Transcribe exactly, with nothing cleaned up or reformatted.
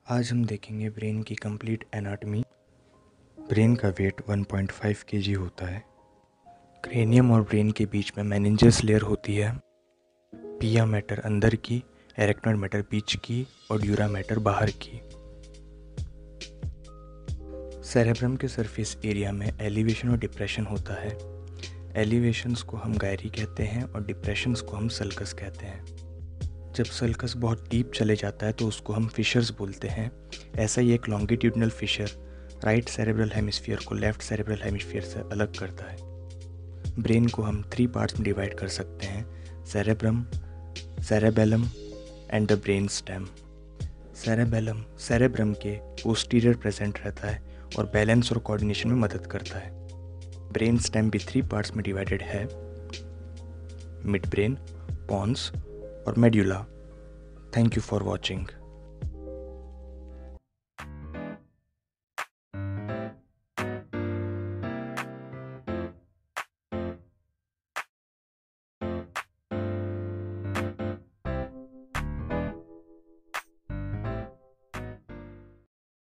आज हम देखेंगे ब्रेन की कंप्लीट एनाटॉमी। ब्रेन का weight one point five KG होता है। क्रेनियम और ब्रेन के बीच में मेनिंजस लेयर होती है। पिया मैटर अंदर की, एरेक्नॉइड मैटर बीच की और ड्यूरा मैटर बाहर की। सेरेब्रम के सरफेस एरिया में एलिवेशन और डिप्रेशन होता है। एलिवेशंस को हम गायरी कहते हैं और डिप्रेशंस को हम सल्कस कहते हैं। जब सल्कस बहुत डीप चले जाता है तो उसको हम फिशर्स बोलते हैं। ऐसा ही एक longitudinal fissure right cerebral hemisphere को लेफ्ट सेरेब्रल हेमिस्फीयर से अलग करता है। ब्रेन को हम थ्री पार्ट्स में डिवाइड कर सकते हैं: cerebrum, cerebellum and the brain stem. Cerebellum cerebrum के पोस्टीरियर प्रेजेंट रहता है और बैलेंस और कोऑर्डिनेशन में मदद करता है। ब्रेन स्टेम भी थ्री पार्ट्स में डिवाइडेड है: मिड ब्रेन, पॉन्स और medulla. Thank you for watching.